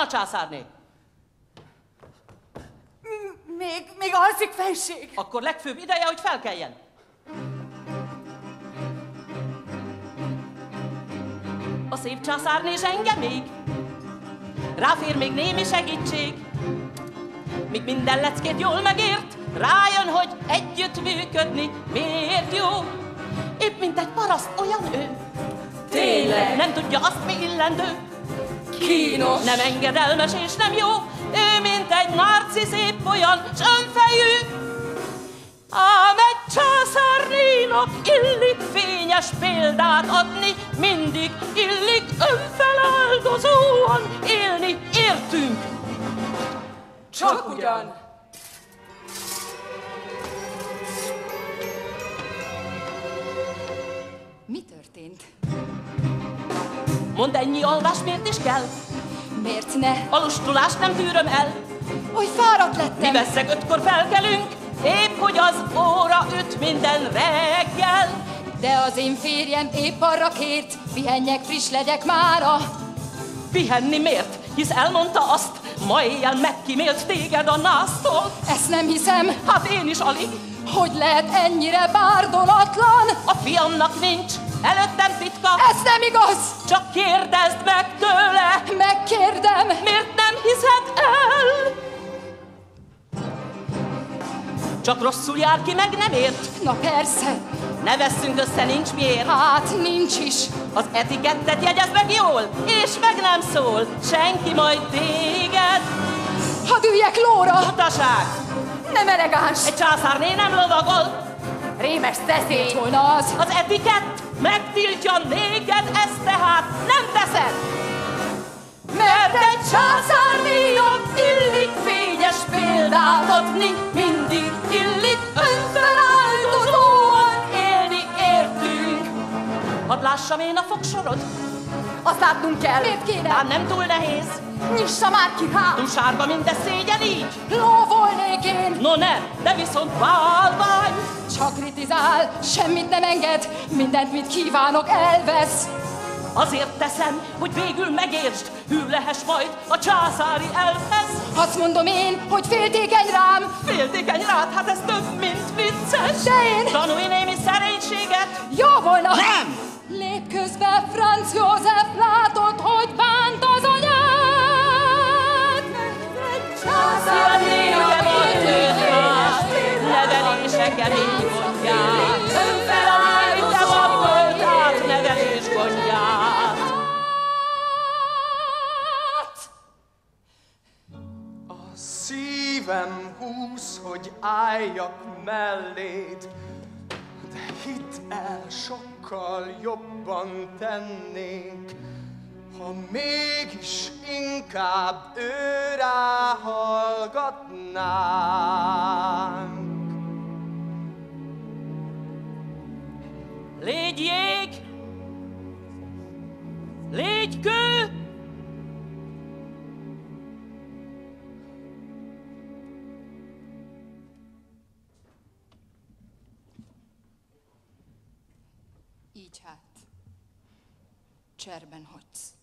a császárné? Még alszik, felség. Akkor legfőbb ideje, hogy felkeljen. A szép császárné zsenge még, ráfér még némi segítség. Míg minden leckét jól megért, rájön, hogy együtt működni miért jó. Épp mint egy paraszt olyan ő. Tényleg? Nem tudja azt, mi illendő. Kínos. Nem engedelmes és nem jó. Ő mint egy narcisz épp olyan, s önfejű. Ám egy császárnénak illik fényes példát adni, mindig illik önfeláldozóan élni, értünk. Csak ugyan. Mi történt? Mondd, ennyi alvás miért is kell? Miért ne? A lustulást nem tűröm el. Oly fáradt lettem. Mi veszeg 5-kor felkelünk, épp hogy az óra üt minden reggel. De az én férjem épp arra kért, pihenjek, friss legyek mára. Pihenni miért? Hisz elmondta azt, ma éjjel megkímélt téged a násztól. Ezt nem hiszem. Hát én is alig. Hogy lehet ennyire bárdolatlan? A fiamnak nincs előttem titka. Ez nem igaz. Csak kérdezd meg tőle. Megkérdem. Miért nem hiszed el? Csak rosszul jár ki, meg nem ért. Na persze. Ne vesszünk össze, nincs miért. Hát nincs is. Az etikettet jegyezd meg jól, és meg nem szól senki majd téged. Hadd üljek lóra. Utaság! Nem elegáns. Egy császárné nem lovagol. Rémes szeszély. Volna az. Az etikett megtiltja néked, ezt tehát nem teszed. Mert egy császárnénak illik fényes példát adni, mindig illik önfeláldozóan élni értünk. Hadd lássam én a fogsorod, Azt látnunk kell. Miért kéne? ám nem túl nehéz. Nyissa már ki, hát. Túl sárga mindez szégyen így. Ló volnék én. No ne, de viszont bálvány. Csak kritizál, semmit nem enged, mindent, mit kívánok, elvesz. Azért teszem, hogy végül megértsd, hű lehess majd a császári elfhez. Azt mondom én, hogy féltékeny rám. Féltékeny rád, hát ez több, mint vicces. De én... Tanulj némi szerénységet. Jó volna! Nem! Lép közbe, Franz József, látod, hogy bánt az anyád! Császárné, ugye volt őt már, nevelése kemény gondját. Önfelállítja a volt át nevelés gondját. A szívem húz, hogy álljak melléd, de hidd el, sokkal jobban tennénk, ha mégis inkább őrá hallgatnánk. Légy jég, légy kő, Így hát, cserben hagysz.